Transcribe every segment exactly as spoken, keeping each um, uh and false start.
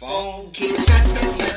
Funky cha cha cha.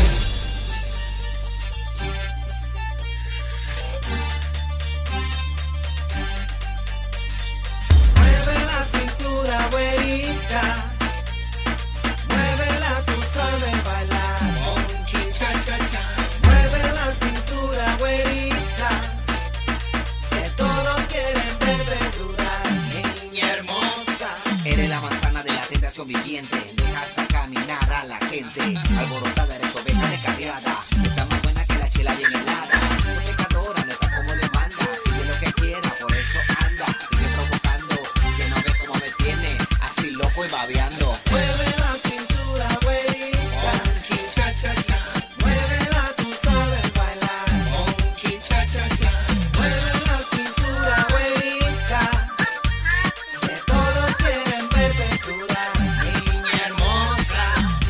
Mueve la cintura, güerita. Muévela, tú sabes bailar. Funky cha cha cha. Mueve la cintura, güerita. Que todos quieren verte sudar. Niña hermosa. Eres la manzana de la tentación viviente. Dejas a caminar a la gente. Alborotada eres oveja descarriada. Está más buena que la chela bien helada. Soy pecadora, no está como demanda. Sigue lo que quiera, por eso anda. Sigue provocando, que no ve cómo me tiene. Así loco y babeando. Mueve la cintura, güerita. Funky cha cha cha. Muévela, tú sabes bailar. Funky cha cha cha. Mueve la cintura, güerita. Que todos quieren verte sudar. Niña hermosa.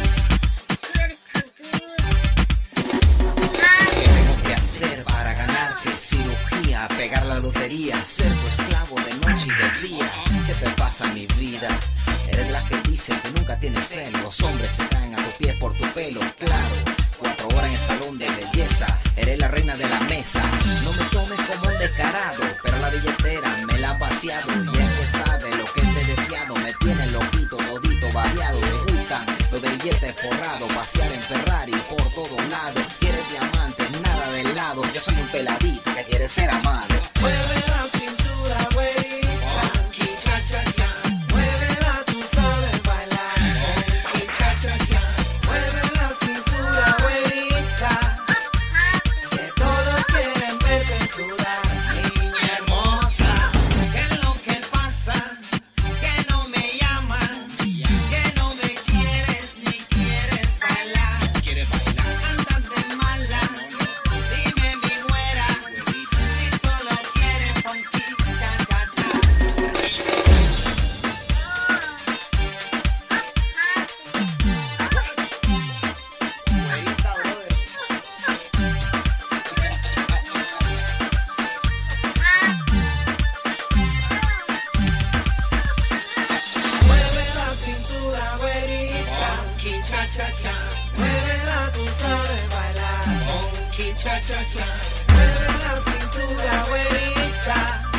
¿Qué tengo que hacer para ganarte? Cirugía, pegar la lotería, ser tu esclavo de noche y de día. ¿Qué te pasa, mi vida? Eres de las que dicen que nunca tienes celo. Los hombres se caen a tus pies por tu pelo, claro. Cuatro horas en el salón de belleza, eres la reina de la mesa. No me tomes como un descarado, pero la billetera me la ha vaciado. Y es que sabe lo que te he deseado. Me tiene loquito, todito, variado. Me gustan los de billetes forrados, pasear en Ferrari por todos lados. Quieres diamantes, nada de lado. Yo soy un peladito que quiere ser amado. Mueve la cintura, güerita. Funky cha cha cha. Muévela, tú sabes bailar. Funky cha cha cha. Mueve la cintura, güerita. Que todos quieren verte sudar. Niña hermosa. ¿Qué es lo que pasa? Que no me llamas, que no me quieres ni quieres bailar. ¿Quieres bailar? Andas de mala, dime mi güera, si solo quieres funky cha cha cha. Güerita, brother. Mueve la cintura, güerita. Funky cha cha cha. Muévela, tú sabes bailar. Funky cha cha cha. Mueve la cintura, güerita.